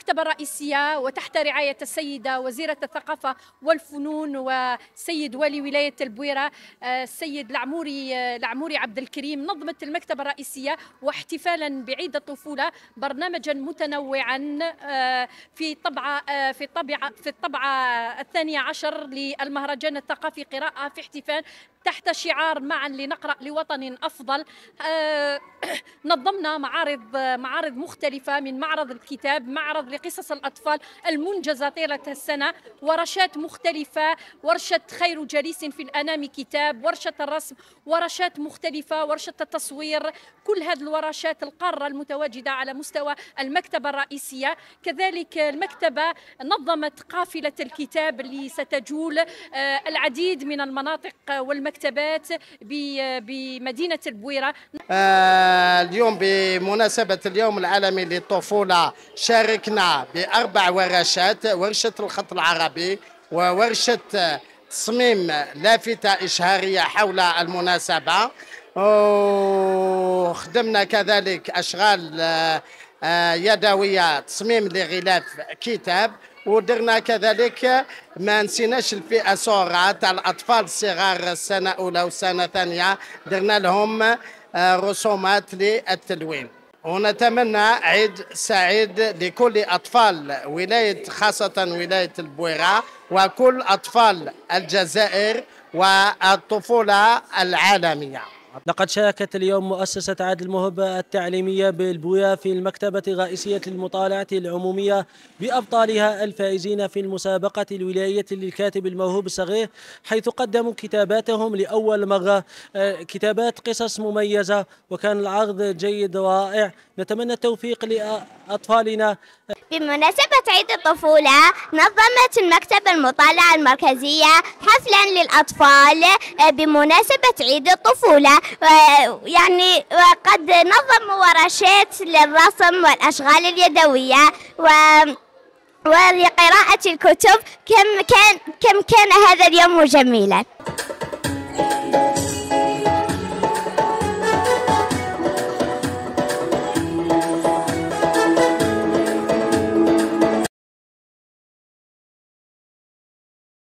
المكتبة الرئيسية وتحت رعاية السيدة وزيرة الثقافة والفنون والسيد والي ولاية البويرة السيد العموري عبد الكريم نظمت المكتبة الرئيسية واحتفالا بعيد الطفولة برنامجا متنوعا في الطبعة 12 للمهرجان الثقافي قراءة في احتفال تحت شعار معا لنقرأ لوطن أفضل. نظمنا معارض مختلفة، من معرض الكتاب، معرض لقصص الأطفال المنجزة طيلة السنة، ورشات مختلفة، ورشة خير جليس في الأنام كتاب، ورشة الرسم، ورشات مختلفة، ورشة التصوير. كل هذه الورشات القارة المتواجدة على مستوى المكتبة الرئيسية. كذلك المكتبة نظمت قافلة الكتاب اللي ستجول العديد من المناطق والمكتبات بمدينة البويرة. اليوم بمناسبة اليوم العالمي للطفولة شاركنا ب4 ورشات: ورشة الخط العربي، وورشة تصميم لافتة إشهارية حول المناسبة، وخدمنا كذلك أشغال يدوية، تصميم لغلاف كتاب، ودرنا كذلك ما نسيناش الفئة صغرى تاع الأطفال الصغار السنة أولى والسنة ثانية، درنا لهم رسومات للتلوين. ونتمنى عيد سعيد لكل أطفال ولاية، خاصة ولاية البويرة، وكل أطفال الجزائر والطفولة العالمية. لقد شاركت اليوم مؤسسة عادل الموهبة التعليمية بالبويا في المكتبة الرئيسية للمطالعة العمومية بأبطالها الفائزين في المسابقة الولاية للكاتب الموهوب الصغير، حيث قدموا كتاباتهم لأول مرة، كتابات قصص مميزة، وكان العرض جيد ورائع. نتمنى التوفيق لأطفالنا. بمناسبة عيد الطفولة نظمت المكتبة المطالعة المركزية حفلا للأطفال بمناسبة عيد الطفولة، يعني وقد نظموا ورشات للرسم والأشغال اليدوية ولقراءة الكتب. كم كان هذا اليوم جميلا.